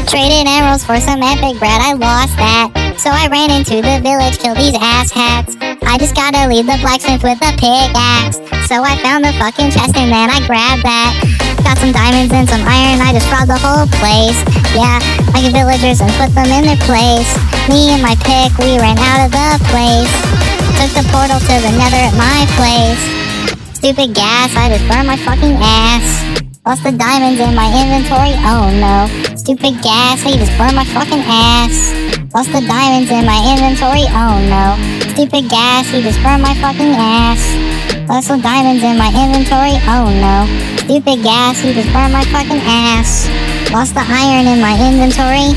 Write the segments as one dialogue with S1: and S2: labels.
S1: Traded emeralds for some epic bread, I lost that. So I ran into the village, killed these asshats. I just gotta leave the blacksmith with a pickaxe. So I found the fucking chest and then I grabbed that. Got some diamonds and some iron, I just robbed the whole place. Yeah, I get villagers and put them in their place. Me and my pick, we ran out of the place. Took the portal to the nether at my place. Stupid gas, I just burned my fucking ass. Lost the diamonds in my inventory, oh no. Stupid gas, he just burned my fucking ass. Lost the diamonds in my inventory, oh no. Stupid gas, he just burned my fucking ass. Lost the diamonds in my inventory, oh no. Stupid gas, he just burned my fucking ass. Lost the iron in my inventory.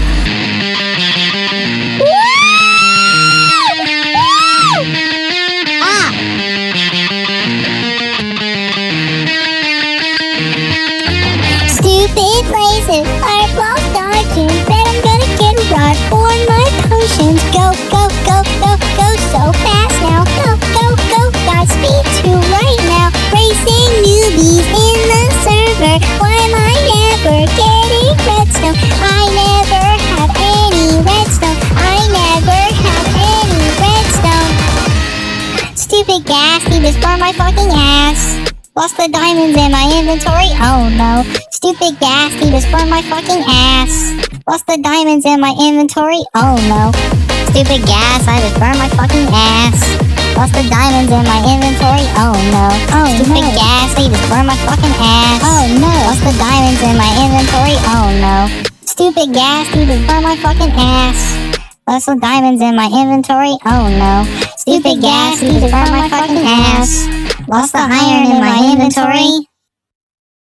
S1: Stupid places, fireballs, dodging. Bet I'm gonna get rod for my potions. Go, go, go, go, go so fast now. Go, go, go, got speed to right now. Racing newbies in the server. Why am I never getting redstone? I never have any redstone. I never have any redstone. Stupid gas, he just burned my fucking ass. Lost the diamonds in my inventory, oh no. Stupid gas, he just burned my fucking ass. Lost the diamonds in my inventory, oh no. Stupid gas, I just burned my fucking ass. Lost the diamonds in my inventory, oh no. Stupid gas, he just burned my fucking ass. Oh no. Lost the diamonds in my inventory, oh no. Stupid gas, he just burned my fucking ass. Lost the diamonds in my inventory, oh no. Stupid gas, he just burned my fucking ass. Lost the iron in my inventory.